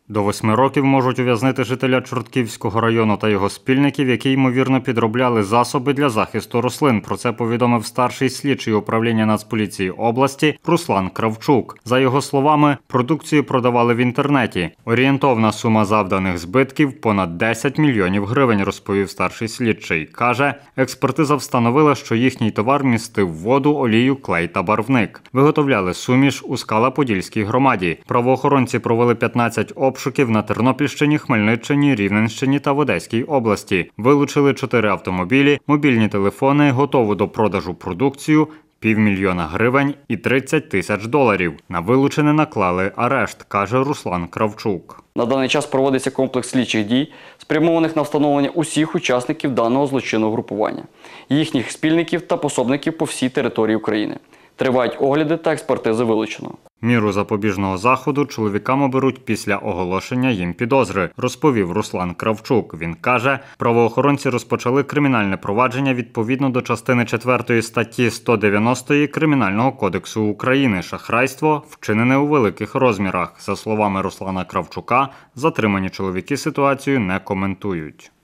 До 8 років можуть ув'язнити жителя Чортківського району та його спільників, які, ймовірно, підробляли засоби для захисту рослин. Про це повідомив старший слідчий управління Нацполіції області Руслан Кравчук. За його словами, продукцію продавали в інтернеті. Орієнтовна сума завданих збитків – понад 10 мільйонів гривень, розповів старший слідчий. Каже, експертиза встановила, що їхній товар містив воду, олію, клей та барвник. Виготовляли суміш у Скала-Подільській громаді. Правоохоронці провели 15 обшуків на Тернопільщині, Хмельниччині, Рівненщині та в Одеській області. Вилучили 4 автомобілі, мобільні телефони, готову до продажу продукцію, $500 000 гривень і $30 000. На вилучене наклали арешт, каже Руслан Кравчук. На даний час проводиться комплекс слідчих дій, спрямованих на встановлення усіх учасників даного злочинного групування, їхніх спільників та пособників по всій території України. Тривають огляди та експертизи вилученого. Міру запобіжного заходу чоловікам оберуть після оголошення їм підозри, розповів Руслан Кравчук. Він каже, правоохоронці розпочали кримінальне провадження відповідно до частини 4 статті 190 Кримінального кодексу України «Шахрайство, вчинене у великих розмірах». За словами Руслана Кравчука, затримані чоловіки ситуацію не коментують.